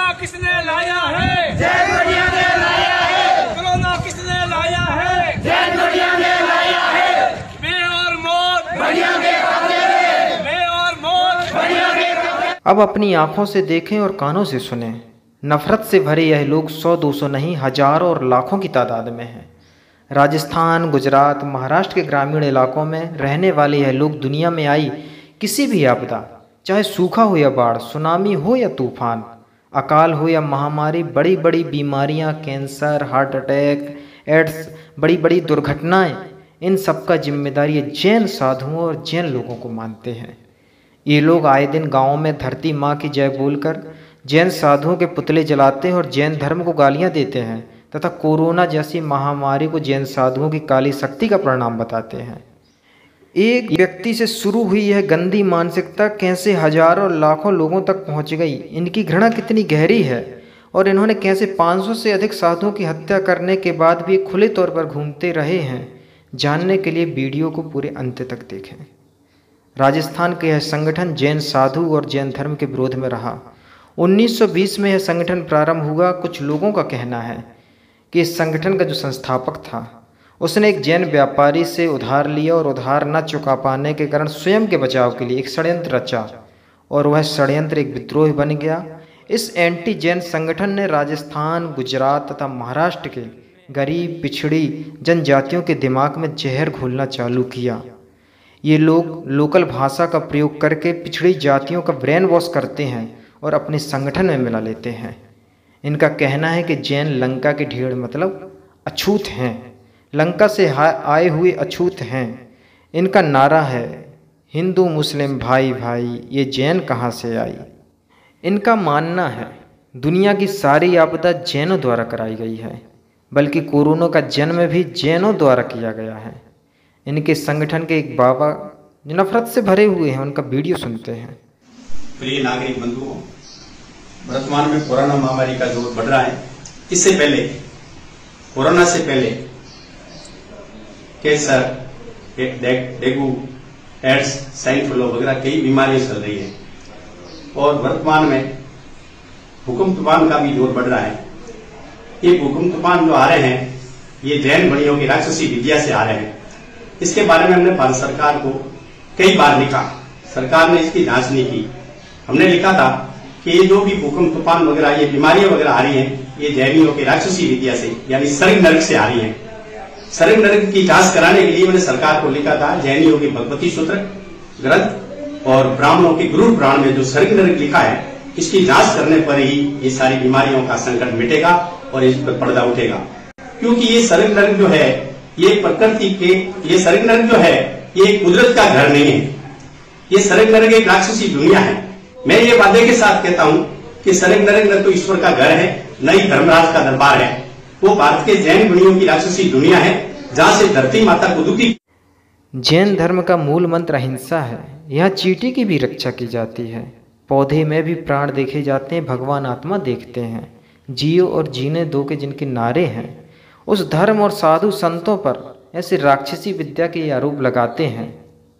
Corona किसने लाया है? जैन मीडिया ने लाया है। कोरोना किसने लाया है? जैन मीडिया ने लाया है। मैं और मौत बढ़िया के कब्जे में। मैं और मौत बढ़िया के कब्जे। अब अपनी आंखों से देखें और कानों से सुनें। नफरत से भरे यह लोग 100-200 नहीं, हजारों और लाखों की तादाद में हैं। राजस्थान, गुजरात, महाराष्ट्र के ग्रामीण इलाकों में रहने वाले यह लोग दुनिया में आई किसी भी आपदा, चाहे सूखा हो या बाढ़, सुनामी हो या तूफान, अकाल हो या महामारी, बड़ी बड़ी बीमारियां, कैंसर, हार्ट अटैक, एड्स, बड़ी बड़ी दुर्घटनाएं, इन सब का जिम्मेदार ये जैन साधुओं और जैन लोगों को मानते हैं। ये लोग आए दिन गाँव में धरती माँ की जय बोलकर जैन साधुओं के पुतले जलाते हैं और जैन धर्म को गालियाँ देते हैं तथा कोरोना जैसी महामारी को जैन साधुओं की काली शक्ति का परिणाम बताते हैं। एक व्यक्ति से शुरू हुई यह गंदी मानसिकता कैसे हजारों और लाखों लोगों तक पहुंच गई, इनकी घृणा कितनी गहरी है और इन्होंने कैसे 500 से अधिक साधुओं की हत्या करने के बाद भी खुले तौर पर घूमते रहे हैं, जानने के लिए वीडियो को पूरे अंत तक देखें। राजस्थान के यह संगठन जैन साधु और जैन धर्म के विरोध में रहा। 1920 में यह संगठन प्रारंभ हुआ। कुछ लोगों का कहना है कि इस संगठन का जो संस्थापक था उसने एक जैन व्यापारी से उधार लिया और उधार न चुका पाने के कारण स्वयं के बचाव के लिए एक षड्यंत्र रचा और वह षड्यंत्र एक विद्रोह बन गया। इस एंटी जैन संगठन ने राजस्थान, गुजरात तथा महाराष्ट्र के गरीब, पिछड़ी जनजातियों के दिमाग में जहर घोलना चालू किया। ये लोग लोकल भाषा का प्रयोग करके पिछड़ी जातियों का ब्रेन वॉश करते हैं और अपने संगठन में मिला लेते हैं। इनका कहना है कि जैन लंका के ढेड़ मतलब अछूत हैं, लंका से आए हुए अछूत हैं। इनका नारा है हिंदू मुस्लिम भाई भाई, ये जैन कहाँ से आई। इनका मानना है दुनिया की सारी आपदा जैनों द्वारा कराई गई है, बल्कि कोरोना का जन्म भी जैनों द्वारा किया गया है। इनके संगठन के एक बाबा जो नफरत से भरे हुए हैं, उनका वीडियो सुनते हैं। प्रिय नागरिक बंधुओं, वर्तमान में कोरोना महामारी का जोर बढ़ रहा है। इससे पहले, कोरोना से पहले cancer, dengue, AIDS, swine flu वगैरह कई बीमारियां चल रही है और वर्तमान में भूकंप तूफान का भी जोर बढ़ रहा है। ये भूकंप तूफान जो आ रहे हैं ये जैन बड़ियों की राक्षसी विद्या से आ रहे हैं। इसके बारे में हमने भारत सरकार को कई बार लिखा, सरकार ने इसकी जांच नहीं की। हमने लिखा था कि ये जो भी भूकंप तूफान वगैरह, ये बीमारियां वगैरह आ रही हैं, ये जैनियों की राक्षसी विद्या से यानी स्वर्ग नरक से आ रही हैं। स्वर्ग नरक की जांच कराने के लिए मैंने सरकार को लिखा था जैनियों के भगवती सूत्र ग्रंथ और ब्राह्मणों के गुरु पुराण में जो स्वर्ग नरक लिखा है, इसकी जांच करने पर ही ये सारी बीमारियों का संकट मिटेगा और इस पर पर्दा उठेगा। क्योंकि ये स्वर्ग नरक जो है, ये प्रकृति के, ये स्वर्ग नरक जो है ये कुदरत का घर नहीं है। ये स्वर्ग नरक एक राक्षसी दुनिया है। मैं ये वादे के साथ कहता हूं कि स्वर्ग नरक न तो ईश्वर का घर है, न ही धर्मराज का दरबार है। वो भारत के जैन मुनियों की राक्षसी दुनिया है, जहां से धरती माता को दुखी। जैन धर्म का मूल मंत्र अहिंसा है। यहाँ चींटी की भी रक्षा की जाती है। पौधे में भी प्राण देखे जाते हैं, भगवान आत्मा देखते हैं। जियो और जीने दो के जिनके नारे हैं, उस धर्म और साधु संतों पर ऐसे राक्षसी विद्या के आरोप लगाते हैं।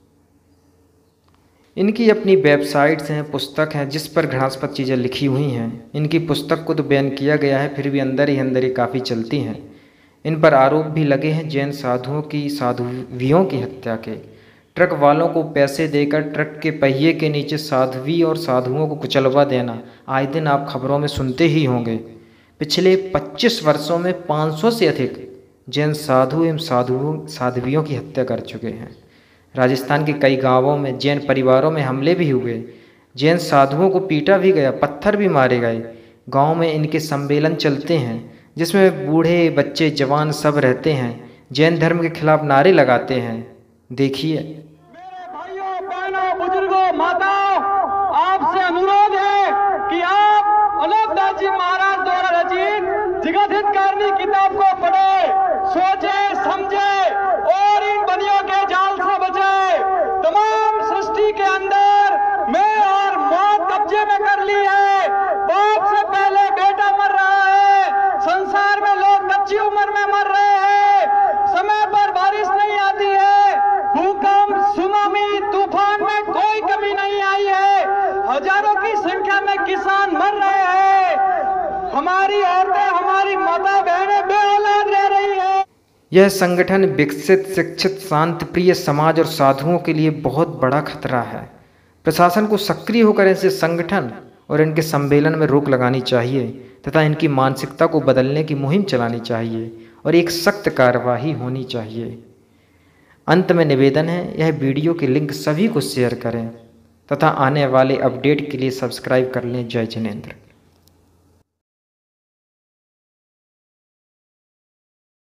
इनकी अपनी वेबसाइट्स हैं, पुस्तक हैं जिस पर घृणास्पद चीज़ें लिखी हुई हैं। इनकी पुस्तक को तो बैन किया गया है, फिर भी अंदर ही अंदर ही काफ़ी चलती हैं। इन पर आरोप भी लगे हैं जैन साधुओं की, साध्वियों की हत्या के। ट्रक वालों को पैसे देकर ट्रक के पहिए के नीचे साध्वी और साधुओं को कुचलवा देना आए दिन आप खबरों में सुनते ही होंगे। पिछले 25 वर्षों में 500 से अधिक जैन साधु एवं साध्वियों की हत्या कर चुके हैं। राजस्थान के कई गांवों में जैन परिवारों में हमले भी हुए। जैन साधुओं को पीटा भी गया, पत्थर भी मारे गए। गांव में इनके सम्मेलन चलते हैं जिसमें बूढ़े, बच्चे, जवान सब रहते हैं, जैन धर्म के खिलाफ नारे लगाते हैं। देखिए। मेरे भाइयों, बहनों, बुजुर्गों, माताओं, आपसे अनुरोध है कि आप अनंतदास जी महाराज द्वारा रचित जगत हितकारिणी किताब को पढ़े, सोचे, समझे और इन बनियों के जाल से बचे। तमाम सृष्टि के अंदर मैं और मौत कब्जे में कर ली है। बाप से पहले बेटा मर रहा है। संसार में लोग कच्ची उम्र में मर रहे हैं। समय पर बारिश नहीं आती है। भूकंप, सुनामी, तूफान में कोई कमी नहीं आई है। हजारों की संख्या यह संगठन विकसित, शिक्षित, शांतिप्रिय समाज और साधुओं के लिए बहुत बड़ा खतरा है। प्रशासन को सक्रिय होकर ऐसे संगठन और इनके सम्मेलन में रोक लगानी चाहिए तथा इनकी मानसिकता को बदलने की मुहिम चलानी चाहिए और एक सख्त कार्रवाई होनी चाहिए। अंत में निवेदन है, यह वीडियो के लिंक सभी को शेयर करें तथा आने वाले अपडेट के लिए सब्सक्राइब कर लें। जय जिनेंद्र।